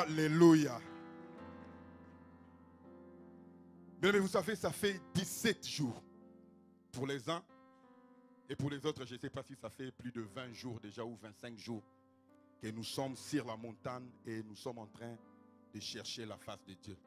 Alléluia. Bien, mais vous savez, ça fait 17 jours pour les uns. Et pour les autres, je ne sais pas si ça fait plus de 20 jours déjà ou 25 jours que nous sommes sur la montagne et nous sommes en train de chercher la face de Dieu.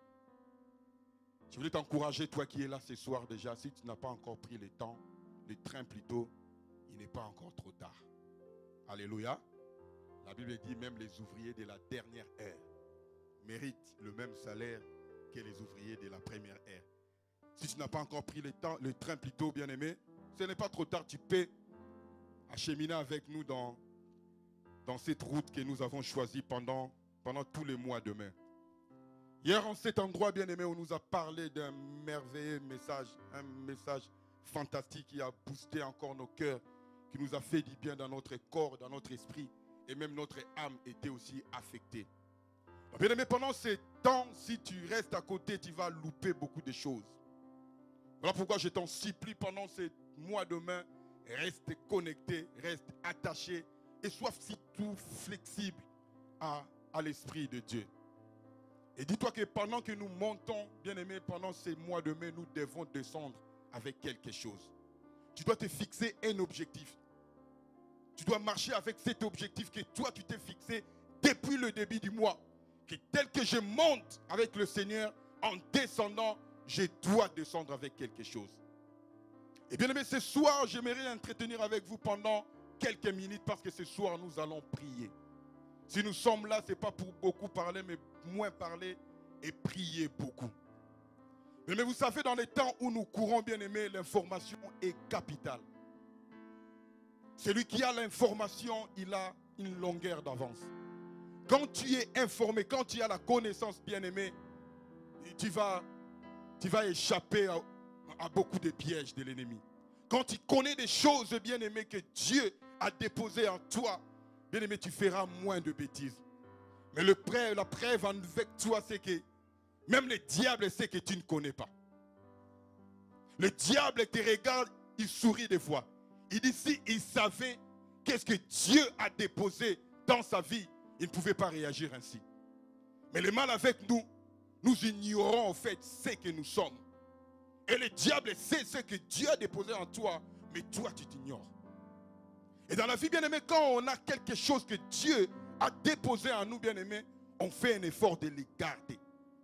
Je voulais t'encourager, toi qui es là ce soir déjà, si tu n'as pas encore pris le temps, le train plutôt, il n'est pas encore trop tard. Alléluia. La Bible dit même les ouvriers de la dernière ère méritent le même salaire que les ouvriers de la première ère. Si tu n'as pas encore pris le train plutôt, bien aimé, ce n'est pas trop tard, tu peux acheminer avec nous dans cette route que nous avons choisie pendant tous les mois de mai. Hier, en cet endroit, bien aimé, on nous a parlé d'un merveilleux message, un message fantastique qui a boosté encore nos cœurs, qui nous a fait du bien dans notre corps, dans notre esprit, et même notre âme était aussi affectée. Bien aimé, pendant ces temps, si tu restes à côté, tu vas louper beaucoup de choses. Voilà pourquoi je t'en supplie pendant ces mois de mai, reste connecté, reste attaché et sois surtout flexible à l'Esprit de Dieu. Et dis-toi que pendant que nous montons, bien aimé, pendant ces mois de mai, nous devons descendre avec quelque chose. Tu dois te fixer un objectif. Tu dois marcher avec cet objectif que toi tu t'es fixé depuis le début du mois. Que tel que je monte avec le Seigneur, en descendant, je dois descendre avec quelque chose. Et bien aimé, ce soir, j'aimerais entretenir avec vous pendant quelques minutes parce que ce soir, nous allons prier. Si nous sommes là, ce n'est pas pour beaucoup parler, mais moins parler et prier beaucoup. Mais vous savez, dans les temps où nous courons, bien aimé, l'information est capitale. Celui qui a l'information, il a une longueur d'avance. Quand tu es informé, quand tu as la connaissance, bien aimé, tu vas échapper à beaucoup de pièges de l'ennemi. Quand tu connais des choses, bien aimé, que Dieu a déposées en toi, bien aimé, tu feras moins de bêtises. Mais la preuve avec toi, c'est que même le diable sait que tu ne connais pas. Le diable te regarde, il sourit des fois. Il dit si il savait qu'est-ce que Dieu a déposé dans sa vie, il ne pouvait pas réagir ainsi. Mais le mal avec nous, nous ignorons en fait ce que nous sommes. Et le diable sait ce que Dieu a déposé en toi, mais toi tu t'ignores. Et dans la vie, bien aimé, quand on a quelque chose que Dieu a déposé en nous, bien aimé, on fait un effort de les garder.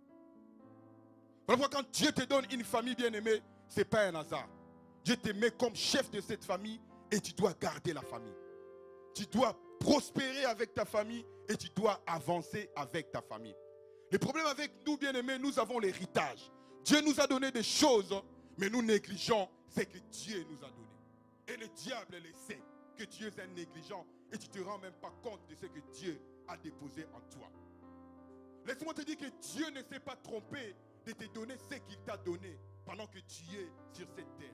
Voilà pourquoi quand Dieu te donne une famille, bien aimé, ce n'est pas un hasard. Dieu te met comme chef de cette famille et tu dois garder la famille. Tu dois prospérer avec ta famille et tu dois avancer avec ta famille. Le problème avec nous, bien aimés, nous avons l'héritage. Dieu nous a donné des choses, mais nous négligeons ce que Dieu nous a donné. Et le diable le sait que Dieu est un négligent et tu ne te rends même pas compte de ce que Dieu a déposé en toi. Laisse-moi te dire que Dieu ne s'est pas trompé de te donner ce qu'il t'a donné pendant que tu es sur cette terre.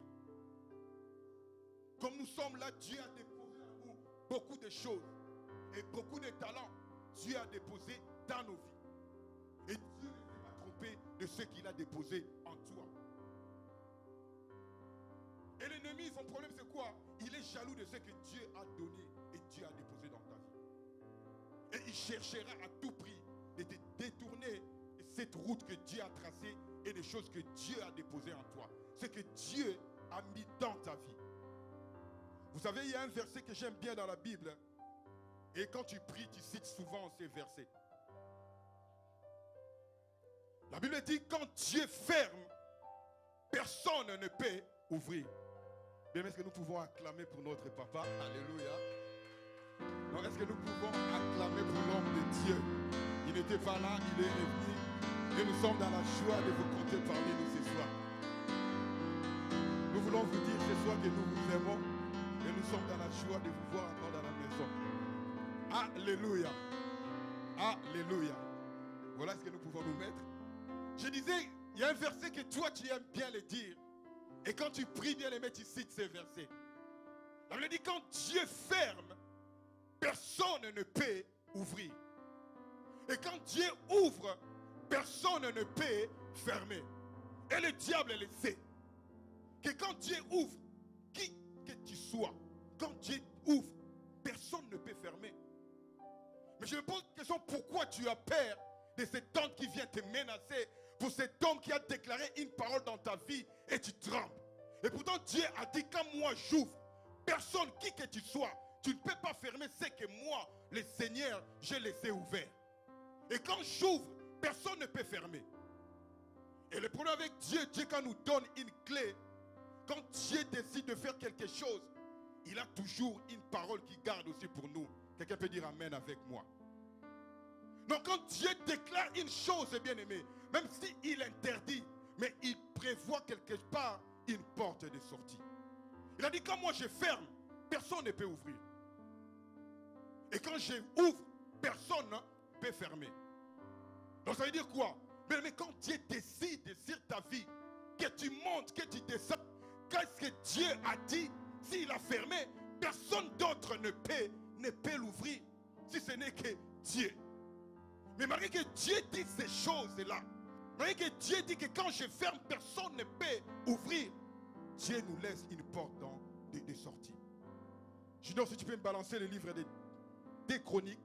Comme nous sommes là, Dieu a déposé en nous beaucoup de choses et beaucoup de talents. Dieu a déposé dans nos vies. Et Dieu ne s'est pas trompé de ce qu'il a déposé en toi. Et l'ennemi, son problème c'est quoi? Il est jaloux de ce que Dieu a donné et Dieu a déposé dans ta vie. Et il cherchera à tout prix de te détourner de cette route que Dieu a tracée et des choses que Dieu a déposées en toi. Ce que Dieu a mis dans ta vie. Vous savez, il y a un verset que j'aime bien dans la Bible. Et quand tu pries, tu cites souvent ces versets. La Bible dit, quand Dieu ferme, personne ne peut ouvrir. Bien, est-ce que nous pouvons acclamer pour notre papa? Alléluia. Non, est-ce que nous pouvons acclamer pour l'homme de Dieu? Il n'était pas là, il est revenu. Et nous sommes dans la joie de vous compter parmi nous ce soir. Nous voulons vous dire ce soir que nous vous aimons. Et nous sommes dans la joie de vous voir encore dans la maison. Alléluia. Alléluia. Voilà ce que nous pouvons nous mettre. Je disais, il y a un verset que toi tu aimes bien le dire. Et quand tu pries bien aimé, tu cites ces versets. La Bible dit, quand Dieu ferme, personne ne peut ouvrir. Et quand Dieu ouvre, personne ne peut fermer. Et le diable le sait. Que quand Dieu ouvre, qui que tu sois, quand Dieu ouvre, personne ne peut fermer. Mais je me pose la question, pourquoi tu as peur de cet homme qui vient te menacer, pour cet homme qui a déclaré une parole dans ta vie et tu trembles. Et pourtant Dieu a dit, quand moi j'ouvre, personne, qui que tu sois, tu ne peux pas fermer ce que moi, le Seigneur, j'ai laissé ouvert. Et quand j'ouvre, personne ne peut fermer. Et le problème avec Dieu, Dieu quand nous donne une clé, quand Dieu décide de faire quelque chose, il a toujours une parole qui garde aussi pour nous. Quelqu'un peut dire amen avec moi. Donc quand Dieu déclare une chose, bien aimé, même s'il interdit, mais il prévoit quelque part une porte de sortie. Il a dit, quand moi je ferme, personne ne peut ouvrir. Et quand je ouvre, personne ne peut fermer. Donc ça veut dire quoi? Mais quand Dieu décide sur ta vie, que tu montes, que tu descends, qu'est-ce que Dieu a dit? S'il a fermé, personne d'autre ne peut l'ouvrir, si ce n'est que Dieu. Mais malgré que Dieu dit ces choses-là, malgré que Dieu dit que quand je ferme, personne ne peut ouvrir, Dieu nous laisse une porte de sortie. Junior, si tu peux me balancer le livre des Chroniques.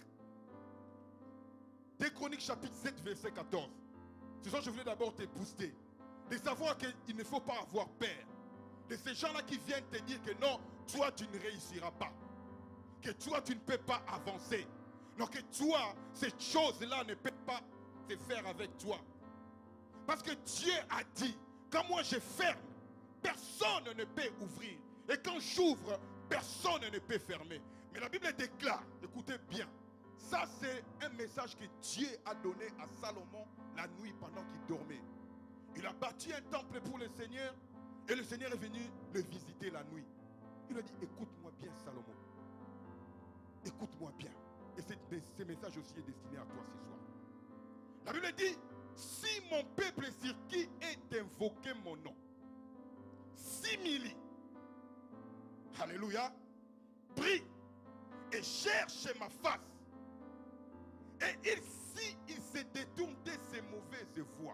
Des Chroniques chapitre 7 verset 14. Ce soir je voulais d'abord te booster. De savoir qu'il ne faut pas avoir peur. De ces gens-là qui viennent te dire que non, toi tu ne réussiras pas. Que toi tu ne peux pas avancer. Non, que toi, cette chose-là ne peut pas se faire avec toi. Parce que Dieu a dit, quand moi je ferme, personne ne peut ouvrir. Et quand j'ouvre, personne ne peut fermer. Mais la Bible déclare, écoutez bien, ça c'est un message que Dieu a donné à Salomon la nuit pendant qu'il dormait. Il a bâti un temple pour le Seigneur et le Seigneur est venu le visiter la nuit. Il a dit, écoute-moi bien Salomon. Écoute-moi bien. Et ce message aussi est destiné à toi ce soir. La Bible dit, si mon peuple sur qui est invoqué mon nom, s'humilie, alléluia, prie et cherche ma face, et si il se détourne de ses mauvaises voies,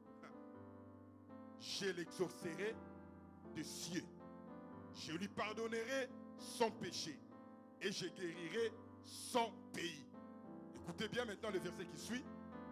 je l'exaucerai de cieux, je lui pardonnerai son péché et je guérirai son pays. Écoutez bien maintenant le verset qui suit.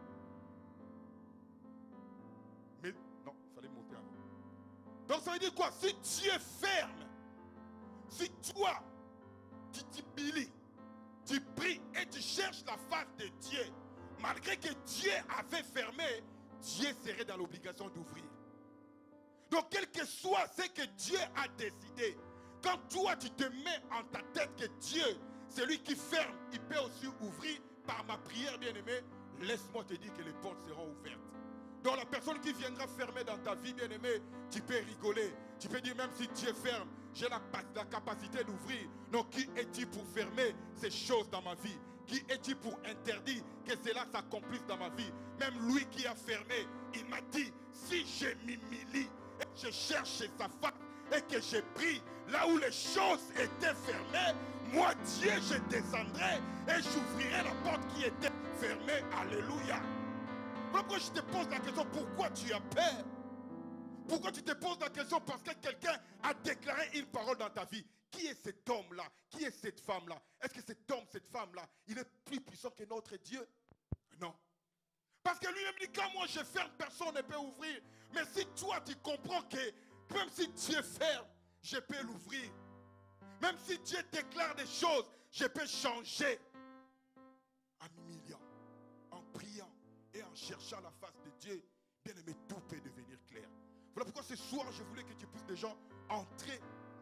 Mais non, il fallait monter avant. Donc ça veut dire quoi? Si Dieu ferme, si toi tu t'humilies, tu pries et tu cherches la face de Dieu, malgré que Dieu avait fermé, Dieu serait dans l'obligation d'ouvrir. Donc quel que soit ce que Dieu a décidé, quand toi tu te mets en ta tête que Dieu, celui qui ferme, il peut aussi ouvrir par ma prière, bien-aimé, laisse-moi te dire que les portes seront ouvertes. Donc la personne qui viendra fermer dans ta vie, bien-aimé, tu peux rigoler. Tu peux dire, même si Dieu ferme, j'ai la capacité d'ouvrir. Donc qui es-tu pour fermer ces choses dans ma vie? Qui es-tu pour interdire que cela s'accomplisse dans ma vie? Même lui qui a fermé, il m'a dit, si je m'humilie et je cherche sa face et que je prie là où les choses étaient fermées, moi Dieu je descendrai et j'ouvrirai la porte qui était fermée. Alléluia. Pourquoi je te pose la question, pourquoi tu as peur? Pourquoi tu te poses la question? Parce que quelqu'un a déclaré une parole dans ta vie. Qui est cet homme-là? Qui est cette femme-là? Est-ce que cet homme, cette femme-là, il est plus puissant que notre Dieu? Non. Parce que lui-même dit, quand moi je ferme, personne ne peut ouvrir. Mais si toi tu comprends que même si Dieu ferme, je peux l'ouvrir. Même si Dieu déclare des choses, je peux changer. En m'humiliant, en priant et en cherchant la face de Dieu, bien aimé, tout peut devenir clair. Voilà pourquoi ce soir, je voulais que tu puisses déjà entrer.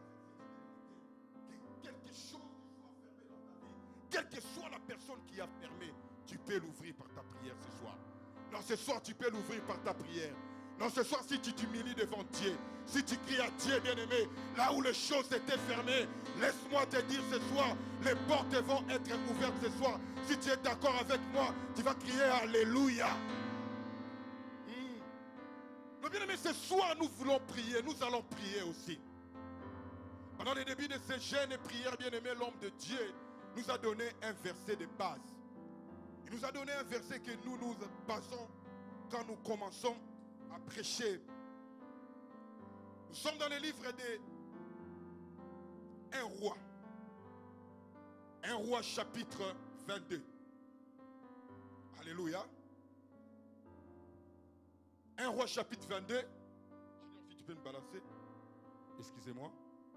Que quelque chose soit fermé dans ta vie, quelle que soit la personne qui a fermé, tu peux l'ouvrir par ta prière ce soir. Non, ce soir, tu peux l'ouvrir par ta prière. Non, ce soir, si tu t'humilies devant Dieu, si tu cries à Dieu, bien-aimé, là où les choses étaient fermées, laisse-moi te dire ce soir, les portes vont être ouvertes ce soir. Si tu es d'accord avec moi, tu vas crier Alléluia. Bien-aimé, ce soir, nous voulons prier, nous allons prier aussi. Pendant le début de ces jeûnes et prières, bien-aimé, l'homme de Dieu nous a donné un verset de base. Il nous a donné un verset que nous basons quand nous commençons à prêcher. Nous sommes dans le livre de Un roi. Un roi chapitre 22. Alléluia. 1 Roi chapitre 22. Si tu peux me balancer. Excusez-moi.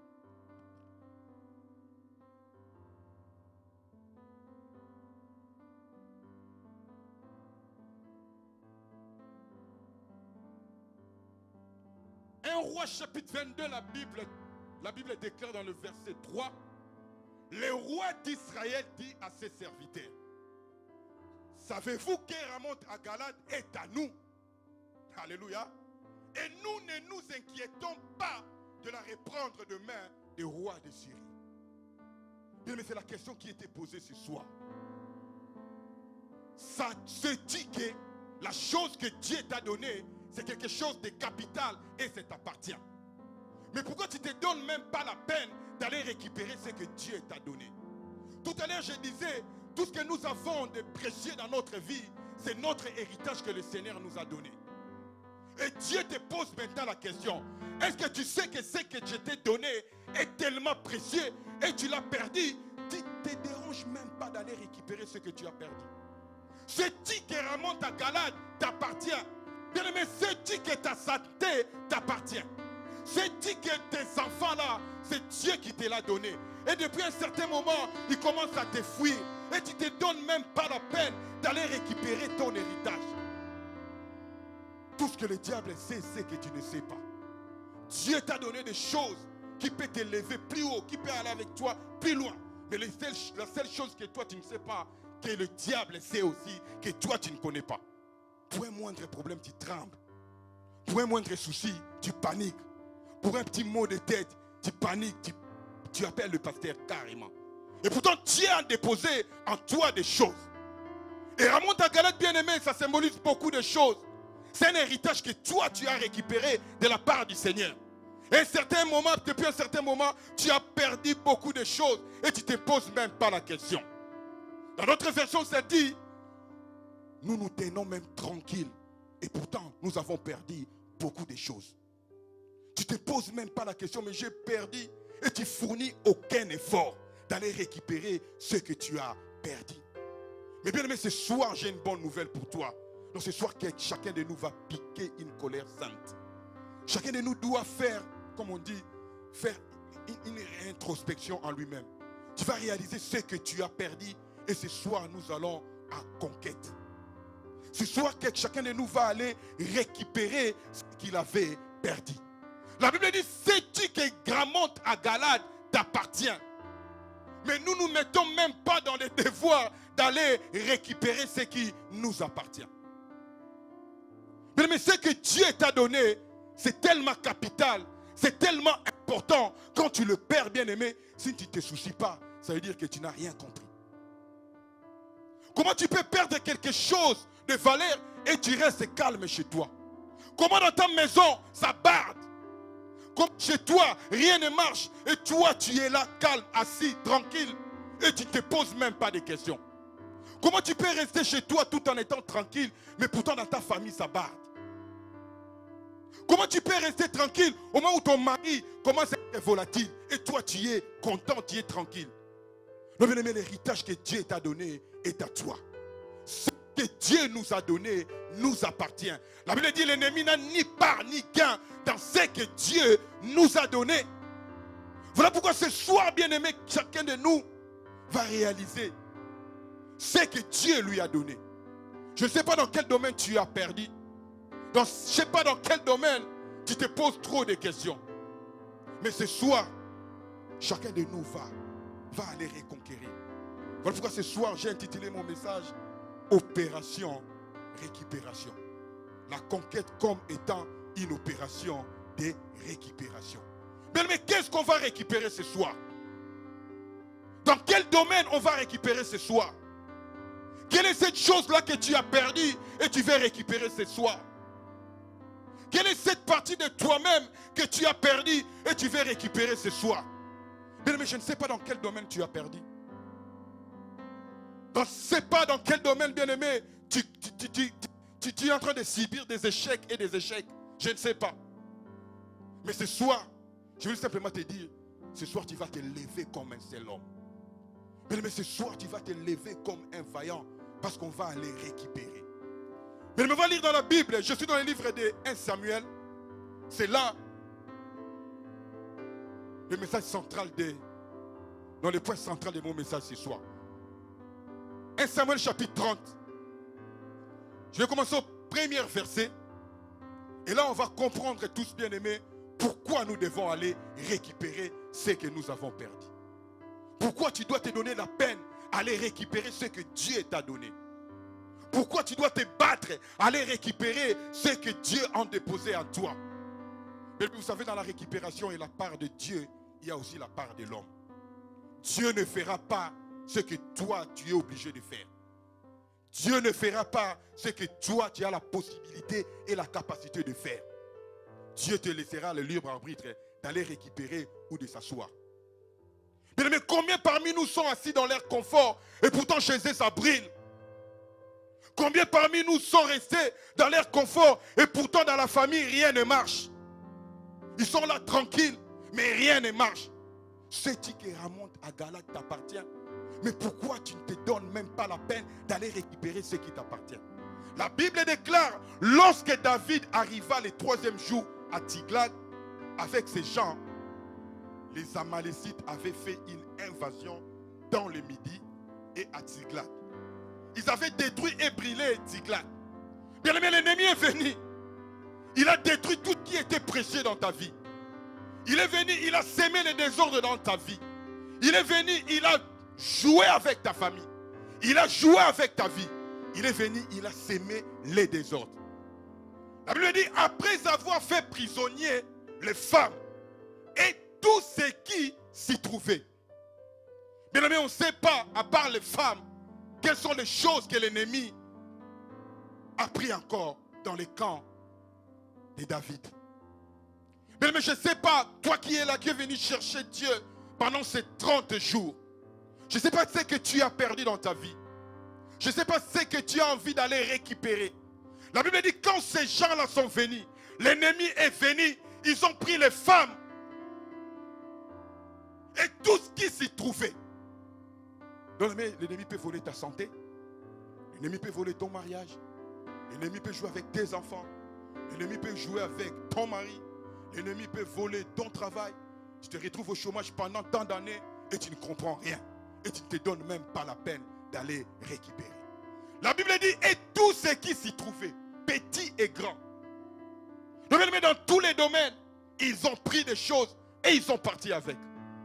Un Roi chapitre 22, la Bible déclare dans le verset 3, le roi d'Israël dit à ses serviteurs, savez-vous que Ramoth à Galade est à nous? Alléluia. Et nous ne nous inquiétons pas de la reprendre demain des rois de Syrie. Bien, mais c'est la question qui était posée ce soir. Ça se dit que la chose que Dieu t'a donnée, c'est quelque chose de capital et ça t'appartient. Mais pourquoi tu ne te donnes même pas la peine d'aller récupérer ce que Dieu t'a donné? Tout à l'heure, je disais, tout ce que nous avons de précieux dans notre vie, c'est notre héritage que le Seigneur nous a donné. Et Dieu te pose maintenant la question, est-ce que tu sais que ce que je t'ai donné est tellement précieux et tu l'as perdu? Tu ne te déranges même pas d'aller récupérer ce que tu as perdu. Ce dit que Ramoth à Galade t'appartient. Bien aimé, ce dit que ta santé t'appartient. Ce dit que tes enfants là, c'est Dieu qui te l'a donné. Et depuis un certain moment, il commence à te fuir. Et tu ne te donnes même pas la peine d'aller récupérer ton héritage. Tout ce que le diable sait, c'est que tu ne sais pas. Dieu t'a donné des choses qui peuvent t'élever plus haut, qui peuvent aller avec toi plus loin. Mais la seule chose que toi tu ne sais pas, que le diable sait aussi, que toi tu ne connais pas. Pour un moindre problème, tu trembles. Pour un moindre souci, tu paniques. Pour un petit mot de tête, tu paniques, tu appelles le pasteur carrément. Et pourtant, Dieu a déposé en toi des choses. Et Ramoth à Galade, bien aimé, ça symbolise beaucoup de choses. C'est un héritage que toi, tu as récupéré de la part du Seigneur. Et depuis un certain moment, tu as perdu beaucoup de choses et tu ne te poses même pas la question. Dans notre version, ça dit, nous nous tenons même tranquilles. Et pourtant, nous avons perdu beaucoup de choses. Tu ne te poses même pas la question, mais j'ai perdu. Et tu fournis aucun effort d'aller récupérer ce que tu as perdu. Mais bien aimé, ce soir, j'ai une bonne nouvelle pour toi. Donc ce soir, chacun de nous va piquer une colère sainte. Chacun de nous doit faire, comme on dit, faire une introspection en lui-même. Tu vas réaliser ce que tu as perdu. Et ce soir, nous allons à conquête. Ce soir, chacun de nous va aller récupérer ce qu'il avait perdu. La Bible dit, sais-tu que Ramoth à Galade t'appartient? Mais nous ne nous mettons même pas dans le devoir d'aller récupérer ce qui nous appartient. Mais ce que Dieu t'a donné, c'est tellement capital, c'est tellement important. Quand tu le perds, bien aimé, si tu ne te soucies pas, ça veut dire que tu n'as rien compris. Comment tu peux perdre quelque chose de valeur et tu restes calme chez toi? Comment dans ta maison, ça barde? Comme chez toi, rien ne marche et toi, tu es là, calme, assis, tranquille et tu ne te poses même pas de questions. Comment tu peux rester chez toi tout en étant tranquille, mais pourtant dans ta famille, ça barde? Comment tu peux rester tranquille au moment où ton mari commence à être volatile et toi, tu es content, tu es tranquille? Non, bien aimé, l'héritage que Dieu t'a donné est à toi. Ce que Dieu nous a donné nous appartient. La Bible dit, l'ennemi n'a ni part ni gain dans ce que Dieu nous a donné. Voilà pourquoi ce soir, bien aimé, chacun de nous va réaliser ce que Dieu lui a donné. Je ne sais pas dans quel domaine tu as perdu. Je ne sais pas dans quel domaine tu te poses trop de questions. Mais ce soir, chacun de nous va aller reconquérir. Voilà pourquoi ce soir, j'ai intitulé mon message Opération Récupération. La conquête comme étant une opération de récupération. Mais qu'est-ce qu'on va récupérer ce soir? Dans quel domaine on va récupérer ce soir? Quelle est cette chose-là que tu as perdue et tu veux récupérer ce soir? Quelle est cette partie de toi-même que tu as perdue et tu veux récupérer ce soir? Mais je ne sais pas dans quel domaine tu as perdu. Je ne sais pas dans quel domaine, bien-aimé, tu es en train de subir des échecs et des échecs. Je ne sais pas. Mais ce soir, je veux simplement te dire, ce soir tu vas te lever comme un seul homme. Mais ce soir tu vas te lever comme un vaillant parce qu'on va aller récupérer. Mais on va lire dans la Bible, je suis dans le livre de 1 Samuel. C'est là le message central dans le point central de mon message ce soir. 1 Samuel chapitre 30. Je vais commencer au premier verset. Et là, on va comprendre tous, bien aimés, pourquoi nous devons aller récupérer ce que nous avons perdu. Pourquoi tu dois te donner la peine aller récupérer ce que Dieu t'a donné. Pourquoi tu dois te battre, aller récupérer ce que Dieu a déposé en toi. Mais vous savez, dans la récupération et la part de Dieu, il y a aussi la part de l'homme. Dieu ne fera pas ce que toi, tu es obligé de faire. Dieu ne fera pas ce que toi, tu as la possibilité et la capacité de faire. Dieu te laissera le libre arbitre d'aller récupérer ou de s'asseoir. Mais combien parmi nous sont assis dans leur confort et pourtant chez eux ça brille? Combien parmi nous sont restés dans leur confort et pourtant dans la famille rien ne marche? Ils sont là tranquilles, mais rien ne marche. Ce qui remonte à Galate t'appartient. Mais pourquoi tu ne te donnes même pas la peine d'aller récupérer ce qui t'appartient? La Bible déclare, lorsque David arriva le 3e jour à Tiglag avec ses gens, les Amalécites avaient fait une invasion dans le Midi et à Tiglag. Ils avaient détruit et brûlé Tiglag. Bien aimé, l'ennemi est venu. Il a détruit tout ce qui était prêché dans ta vie. Il est venu, il a sémé le désordre dans ta vie. Il est venu, il a joué avec ta famille. Il a joué avec ta vie. Il est venu, il a sémé les désordres. La Bible dit, après avoir fait prisonnier les femmes et tout ce qui s'y trouvait. Bien aimé, on ne sait pas, à part les femmes, quelles sont les choses que l'ennemi a pris encore dans les camps de David. Mais je ne sais pas, toi qui es là, qui es venu chercher Dieu pendant ces 30 jours. Je ne sais pas ce que tu as perdu dans ta vie. Je ne sais pas ce que tu as envie d'aller récupérer. La Bible dit, quand ces gens-là sont venus, l'ennemi est venu, ils ont pris les femmes et tout ce qui s'y trouvait. Donc l'ennemi peut voler ta santé. L'ennemi peut voler ton mariage. L'ennemi peut jouer avec tes enfants. L'ennemi peut jouer avec ton mari. L'ennemi peut voler ton travail. Tu te retrouves au chômage pendant tant d'années et tu ne comprends rien. Et tu ne te donnes même pas la peine d'aller récupérer. La Bible dit, et tout ce qui s'y trouvait, petit et grand. Donc, dans tous les domaines, ils ont pris des choses et ils sont partis avec.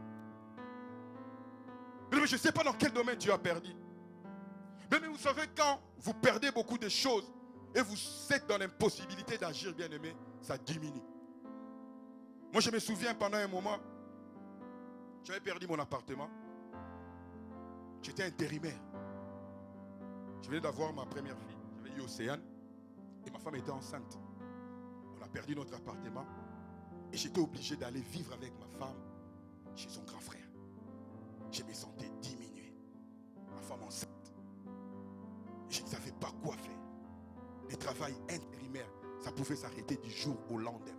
Mais je ne sais pas dans quel domaine tu as perdu. Mais vous savez, quand vous perdez beaucoup de choses et vous êtes dans l'impossibilité d'agir, bien aimé, ça diminue. Moi, je me souviens, pendant un moment, j'avais perdu mon appartement. J'étais intérimaire. Je venais d'avoir ma première fille. J'avais eu Océane. Et ma femme était enceinte. On a perdu notre appartement. Et j'étais obligé d'aller vivre avec ma femme chez son grand frère. Je me sentais diminué. Ma femme enceinte. Et je ne savais pas quoi faire. Le travail intérimaire, ça pouvait s'arrêter du jour au lendemain.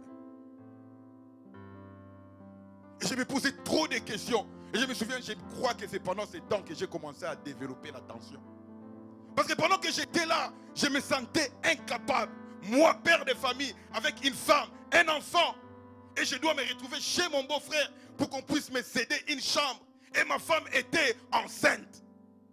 Et je me posais trop de questions. Et je me souviens, je crois que c'est pendant ce temps que j'ai commencé à développer la tension. Parce que pendant que j'étais là, je me sentais incapable. Moi, père de famille, avec une femme, un enfant. Et je dois me retrouver chez mon beau-frère pour qu'on puisse me céder une chambre. Et ma femme était enceinte.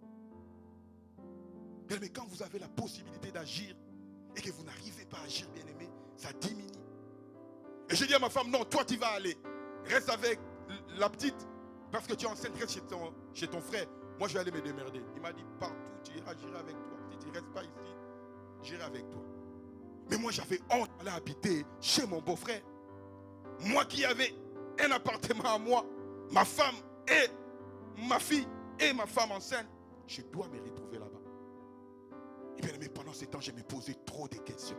Mais quand vous avez la possibilité d'agir et que vous n'arrivez pas à agir, bien aimé, ça diminue. Et j'ai dit à ma femme, non, toi tu vas aller. Reste avec la petite. Parce que tu es enceinte, reste chez ton frère. Moi, je vais aller me démerder. Il m'a dit, partout, tu iras, j'irai avec toi. Si tu ne restes pas ici, j'irai avec toi. Mais moi, j'avais honte d'aller habiter chez mon beau-frère. Moi qui avais un appartement à moi, ma femme et ma fille et ma femme enceinte, je dois me retrouver là-bas. Et bien, mais pendant ce temps, je me posais trop de questions.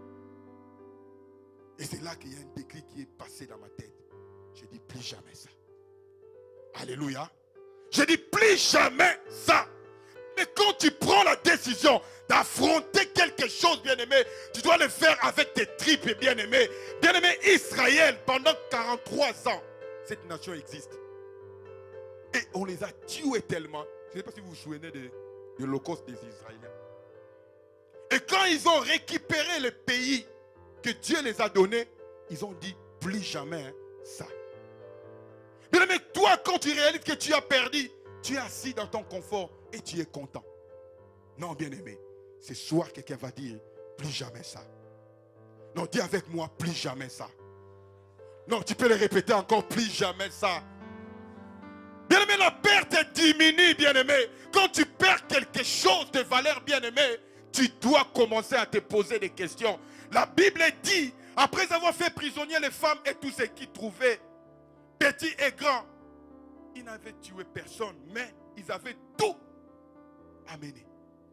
Et c'est là qu'il y a un déclic qui est passé dans ma tête. Je dis plus jamais ça. Alléluia. Je dis plus jamais ça. Mais quand tu prends la décision d'affronter quelque chose, bien-aimé, tu dois le faire avec tes tripes, bien-aimé. Bien-aimé, Israël, pendant 43 ans, cette nation existe. Et on les a tués tellement. Je ne sais pas si vous vous souvenez de l'Holocauste des Israéliens. Et quand ils ont récupéré le pays que Dieu les a donné, ils ont dit plus jamais ça. Mais toi, quand tu réalises que tu as perdu, tu es assis dans ton confort et tu es content. Non, bien-aimé, ce soir, quelqu'un va dire plus jamais ça. Non, dis avec moi, plus jamais ça. Non, tu peux le répéter encore, plus jamais ça. Bien-aimé, la perte diminue, bien-aimé. Quand tu perds quelque chose de valeur, bien-aimé, tu dois commencer à te poser des questions. La Bible dit, après avoir fait prisonnier les femmes et tous ceux qui trouvaient, petits et grands, ils n'avaient tué personne, mais ils avaient tout amené.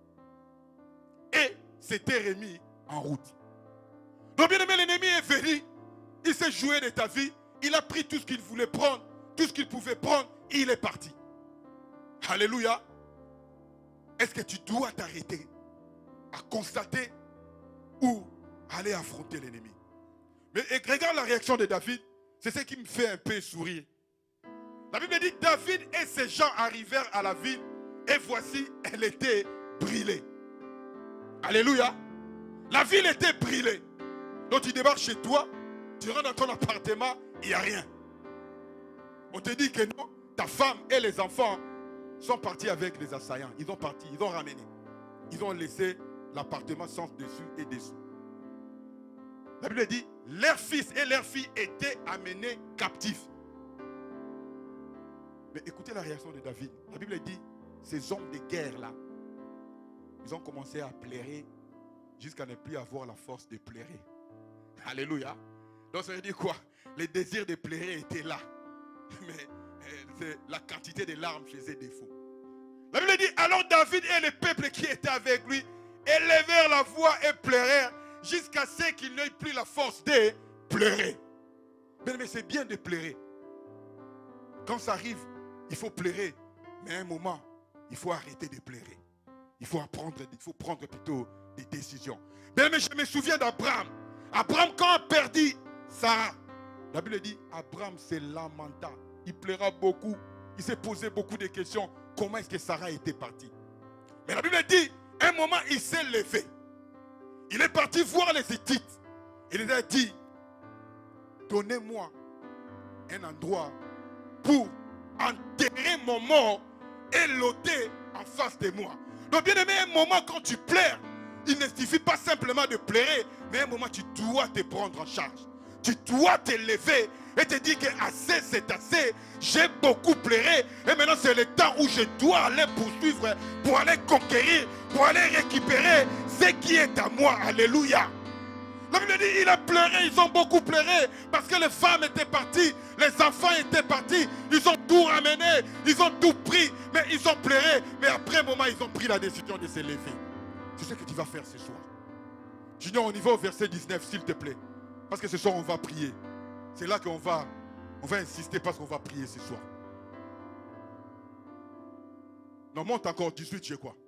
Et s'était remis en route. Donc, bien-aimé, l'ennemi est venu. Il s'est joué de ta vie. Il a pris tout ce qu'il voulait prendre, tout ce qu'il pouvait prendre. Et il est parti. Alléluia. Est-ce que tu dois t'arrêter à constater ou aller affronter l'ennemi? Mais regarde la réaction de David. C'est ce qui me fait un peu sourire. La Bible dit, David et ses gens arrivèrent à la ville et voici, elle était brûlée. Alléluia. La ville était brûlée. Donc tu débarques chez toi, tu rentres dans ton appartement, il n'y a rien. On te dit que non, ta femme et les enfants sont partis avec les assaillants. Ils ont parti, ils ont ramené. Ils ont laissé l'appartement sans dessus et dessous. La Bible dit, leurs fils et leurs filles étaient amenés captifs. Mais écoutez la réaction de David. La Bible dit, ces hommes de guerre là, ils ont commencé à pleurer jusqu'à ne plus avoir la force de pleurer. Alléluia. Donc ça veut dire quoi? Les désirs de pleurer étaient là. Mais la quantité de larmes faisait défaut. La Bible dit, alors David et le peuple qui était avec lui élevèrent la voix et pleurèrent jusqu'à ce qu'ils n'aient plus la force de pleurer. Mais c'est bien de pleurer. Quand ça arrive, il faut pleurer. Mais à un moment, il faut arrêter de pleurer. Il faut prendre plutôt des décisions. Mais je me souviens d'Abraham. Abraham, quand il a perdu Sarah, la Bible dit, Abraham se lamenta. Il pleura beaucoup. Il s'est posé beaucoup de questions. Comment est-ce que Sarah était partie? Mais la Bible dit, à un moment, il s'est levé. Il est parti voir les Hittites. Il les a dit, donnez-moi un endroit pour enterrer mon mort et l'ôter en face de moi. Donc bien aimé, un moment quand tu pleures, il ne suffit pas simplement de pleurer, mais un moment tu dois te prendre en charge. Tu dois te lever et te dire que assez c'est assez, j'ai beaucoup pleuré et maintenant c'est le temps où je dois aller poursuivre, pour aller conquérir, pour aller récupérer ce qui est à moi. Alléluia. La Bible dit, il a pleuré, ils ont beaucoup pleuré parce que les femmes étaient parties, les enfants étaient partis, ils ont tout ramené, ils ont tout pris, mais ils ont pleuré. Mais après un moment, ils ont pris la décision de se lever. C'est ce que tu vas faire ce soir. Junior, on y va au verset 19, s'il te plaît. Parce que ce soir, on va prier. C'est là qu'on va insister parce qu'on va prier ce soir. Non, monte encore 18, je crois.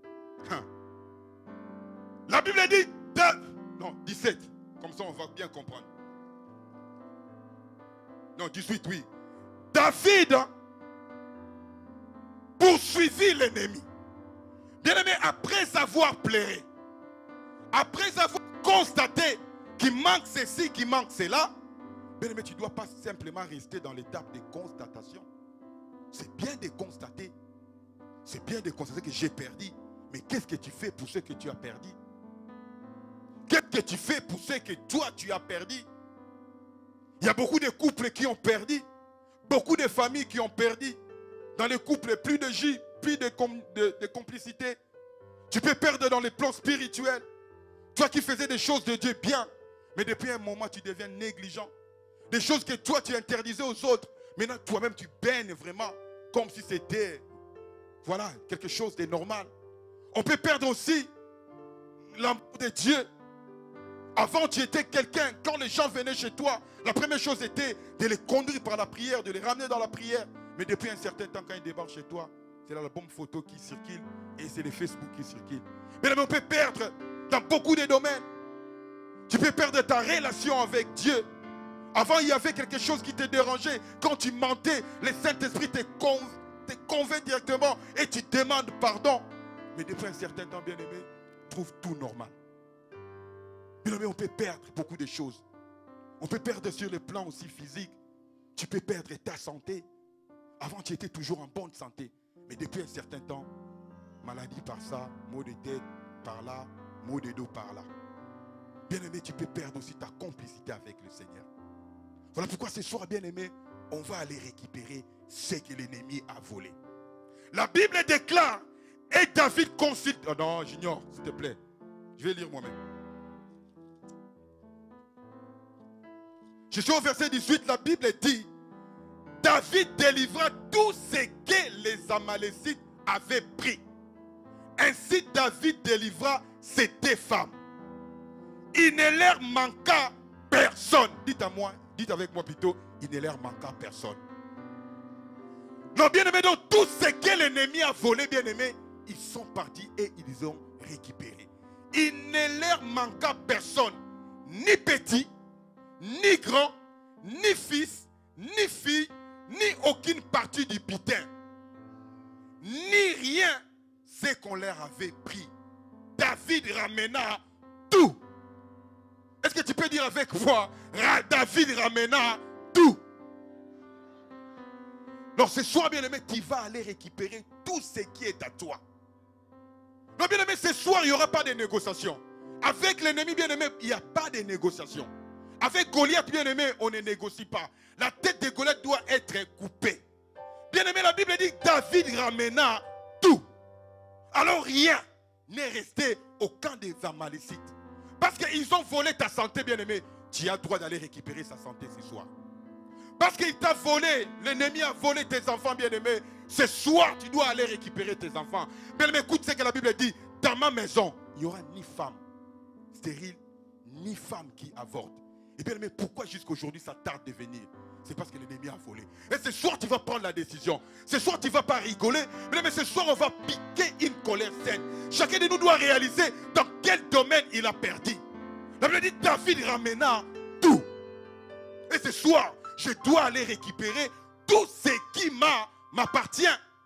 La Bible dit, non, 17. Comme ça, on va bien comprendre. Non, 18, oui. David poursuivit l'ennemi. Bien-aimé, après avoir pleuré, après avoir constaté qu'il manque ceci, qu'il manque cela, bien-aimé, tu ne dois pas simplement rester dans l'étape de constatation. C'est bien de constater. C'est bien de constater que j'ai perdu. Mais qu'est-ce que tu fais pour ce que tu as perdu? Qu'est-ce que tu fais pour ce que toi tu as perdu? Il y a beaucoup de couples qui ont perdu. Beaucoup de familles qui ont perdu. Dans les couples, plus de jus, plus de complicité. Tu peux perdre dans les plans spirituels. Toi qui faisais des choses de Dieu bien, mais depuis un moment tu deviens négligent. Des choses que toi tu interdisais aux autres. Maintenant toi-même tu baignes vraiment comme si c'était, voilà, quelque chose de normal. On peut perdre aussi l'amour de Dieu. Avant, tu étais quelqu'un, quand les gens venaient chez toi, la première chose était de les conduire par la prière, de les ramener dans la prière. Mais depuis un certain temps, quand ils débarquent chez toi, c'est la bonne photo qui circule et c'est les Facebook qui circulent. Mais on peut perdre dans beaucoup de domaines. Tu peux perdre ta relation avec Dieu. Avant, il y avait quelque chose qui te dérangeait. Quand tu mentais, le Saint-Esprit te convainc directement et tu demandes pardon. Mais depuis un certain temps, bien-aimé, trouve tout normal. Bien-aimé, on peut perdre beaucoup de choses. On peut perdre sur le plan aussi physique. Tu peux perdre ta santé. Avant, tu étais toujours en bonne santé. Mais depuis un certain temps, maladie par ça, maux de tête par là, maux de dos par là. Bien-aimé, tu peux perdre aussi ta complicité avec le Seigneur. Voilà pourquoi ce soir, bien-aimé, on va aller récupérer ce que l'ennemi a volé. La Bible déclare, et David consulte... Oh non, j'ignore, s'il te plaît. Je vais lire moi-même. Je suis au verset 18, la Bible dit, David délivra tout ce que les Amalécites avaient pris. Ainsi David délivra ces deux femmes. Il ne leur manqua personne. Dites avec moi plutôt, il ne leur manqua personne. Non, bien-aimé, donc tout ce que l'ennemi a volé, bien-aimé, ils sont partis et ils ont récupéré. Il ne leur manqua personne, ni petit, ni grand, ni fils, ni fille, ni aucune partie du butin, ni rien, ce qu'on leur avait pris. David ramena tout. Est-ce que tu peux dire avec moi, David ramena tout? Donc ce soir, bien-aimé, tu vas aller récupérer tout ce qui est à toi. Non, bien-aimé, ce soir, il n'y aura pas de négociation. Avec l'ennemi, bien-aimé, il n'y a pas de négociation. Avec Goliath, bien-aimé, on ne négocie pas. La tête de Goliath doit être coupée. Bien-aimé, la Bible dit que David ramena tout. Alors rien n'est resté au camp des Amalécites. Parce qu'ils ont volé ta santé, bien-aimé. Tu as le droit d'aller récupérer sa santé ce soir. Parce qu'il t'a volé, l'ennemi a volé tes enfants, bien-aimés. Ce soir, tu dois aller récupérer tes enfants. Bien-aimé, écoute ce que la Bible dit. Dans ma maison, il n'y aura ni femme stérile, ni femme qui avorte. Et bien aimé, pourquoi jusqu'aujourd'hui ça tarde de venir? C'est parce que l'ennemi a volé. Et ce soir, tu vas prendre la décision. Ce soir, tu ne vas pas rigoler. Mais ce soir, on va piquer une colère saine. Chacun de nous doit réaliser dans quel domaine il a perdu. La Bible dit, David ramena tout. Et ce soir, je dois aller récupérer tout ce qui m'appartient.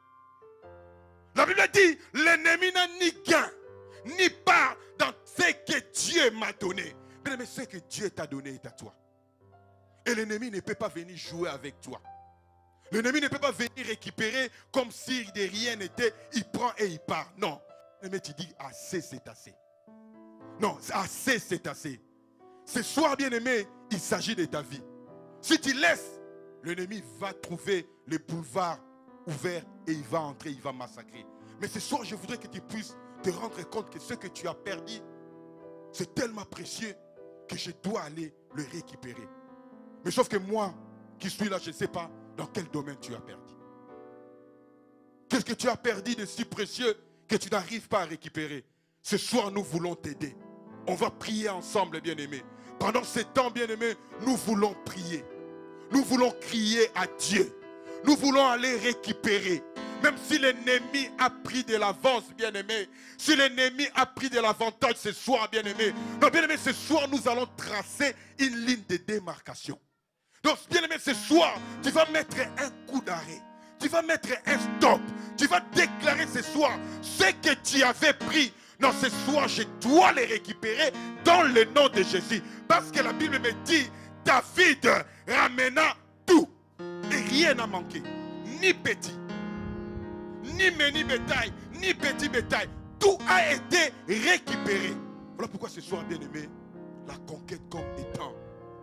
La Bible dit, l'ennemi n'a ni gain, ni part dans ce que Dieu m'a donné. Mais ce que Dieu t'a donné est à toi. Et l'ennemi ne peut pas venir jouer avec toi. L'ennemi ne peut pas venir récupérer comme si de rien n'était. Il prend et il part. Non. Mais tu dis, assez c'est assez. Non, assez c'est assez. Ce soir, bien-aimé, il s'agit de ta vie. Si tu laisses, l'ennemi va trouver le boulevard ouvert et il va entrer, il va massacrer. Mais ce soir, je voudrais que tu puisses te rendre compte que ce que tu as perdu, c'est tellement précieux que je dois aller le récupérer. Mais sauf que moi, qui suis là, je ne sais pas dans quel domaine tu as perdu. Qu'est-ce que tu as perdu de si précieux que tu n'arrives pas à récupérer? Ce soir, nous voulons t'aider. On va prier ensemble, bien-aimés. Pendant ce temps, bien-aimés, nous voulons prier. Nous voulons crier à Dieu. Nous voulons aller récupérer. Même si l'ennemi a pris de l'avance, bien-aimé. Si l'ennemi a pris de l'avantage ce soir, bien-aimé. Non, bien-aimé, ce soir, nous allons tracer une ligne de démarcation. Donc, bien-aimé, ce soir, tu vas mettre un coup d'arrêt. Tu vas mettre un stop. Tu vas déclarer ce soir ce que tu avais pris. Non, ce soir, je dois les récupérer dans le nom de Jésus. Parce que la Bible me dit, David ramena tout. Et rien n'a manqué. Ni petit, ni menu bétail, ni petit bétail. Tout a été récupéré. Voilà pourquoi ce soir, bien-aimé, la conquête comme étant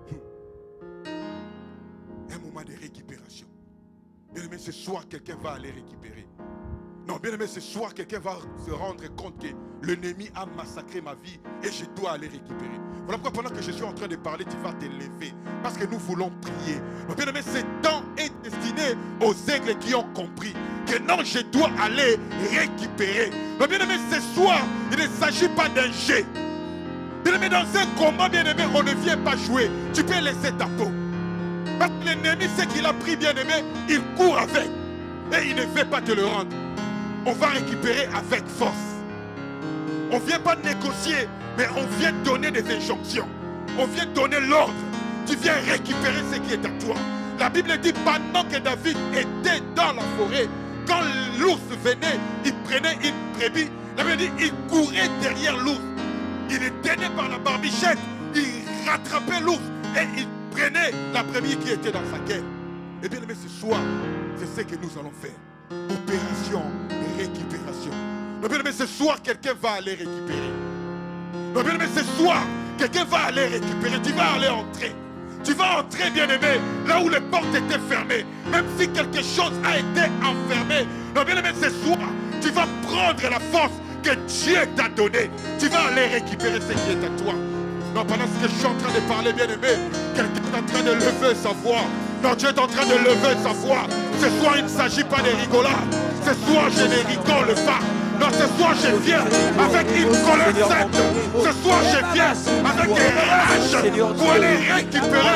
un moment de récupération. Bien-aimé, ce soir, quelqu'un va aller récupérer. Non, bien-aimé, ce soir, quelqu'un va se rendre compte que l'ennemi a massacré ma vie et je dois aller récupérer. Voilà pourquoi pendant que je suis en train de parler, tu vas te lever. Parce que nous voulons prier. Non, bien-aimé, ce temps est destiné aux aigles qui ont compris que non, je dois aller récupérer. Non, bien-aimé, ce soir, il ne s'agit pas d'un jet. Bien-aimé, dans un combat, bien-aimé, on ne vient pas jouer. Tu peux laisser ta peau. Parce que l'ennemi, ce qu'il a pris, bien-aimé, il court avec. Et il ne veut pas te le rendre. On va récupérer avec force. On ne vient pas négocier, mais on vient donner des injonctions. On vient donner l'ordre. Tu viens récupérer ce qui est à toi. La Bible dit, pendant que David était dans la forêt, quand l'ours venait, il prenait une brebis. La Bible dit, il courait derrière l'ours Il est traîné par la barbichette. Il rattrapait l'ours et il prenait la brebis qui était dans sa quête. Et bien aimé, ce soir, c'est ce que nous allons faire. Opération récupération. Bien aimé, ce soir, quelqu'un va aller récupérer. Bien aimé, ce soir, quelqu'un va aller récupérer. Tu vas aller entrer. Tu vas entrer, bien aimé, là où les portes étaient fermées. Même si quelque chose a été enfermé. Bien aimé, ce soir, tu vas prendre la force que Dieu t'a donnée. Tu vas aller récupérer ce qui est à toi. Non, pendant ce que je suis en train de parler, bien aimé, quelqu'un est en train de lever sa voix. Non, Dieu est en train de lever sa voix. Ce soir, il ne s'agit pas de rigolade. Ce soir, je ne rigole pas. Non, ce soir, je viens avec une colère sainte. Ce soir, je viens avec des rages pour aller récupérer.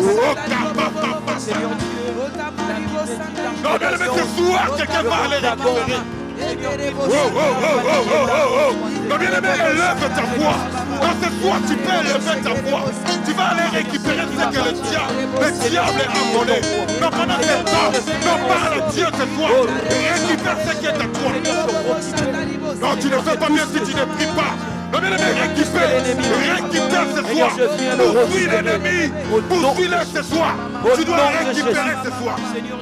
Non, bien aimé, ce soir, quelqu'un va aller récupérer. Non, bien aimé, élève ta voix. Dans ce soir, tu peux élever ta voix. Tu vas aller récupérer ce que le diable a volé. Non, pendant ce temps, non, parle à Dieu ce soir. Récupère ce qui est à toi. Non, tu ne fais pas bien si tu ne pries pas. Non, bien aimé, récupère ce soir. Poursuis l'ennemi. Poursuis-le ce soir. Tu dois récupérer ce soir.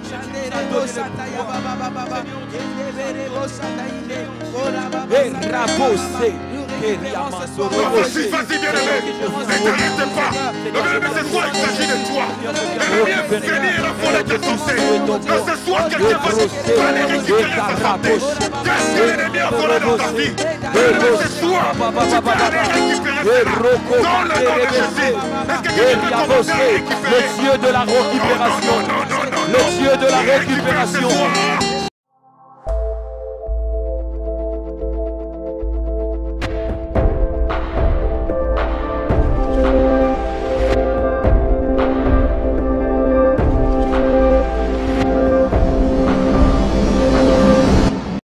Vas-y, bien aimé. Ne t'arrête pas. Non, bien aimé, ce soir, il s'agit de toi. L'ennemi est fini, la folie de ton santé. Non, ce soir, quelqu'un va aller récupérer sa santé. Qu'est-ce que l'ennemi a volé dans ta vie? Ce soir, tu peux aller récupérer cela. Dans le nom de Jésus. Est-ce que quelqu'un peut commencer à récupérer? Le Dieu de la récupération. Le Dieu de la récupération.